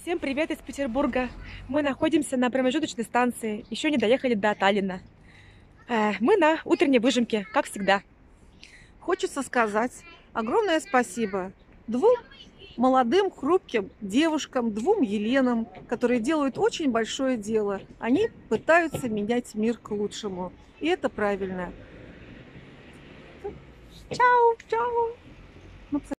Всем привет из Петербурга. Мы находимся на промежуточной станции, еще не доехали до Таллина. Мы на утренней выжимке, как всегда. Хочется сказать огромное спасибо двум молодым, хрупким девушкам, двум Еленам, которые делают очень большое дело. Они пытаются менять мир к лучшему. И это правильно. Чао, чао.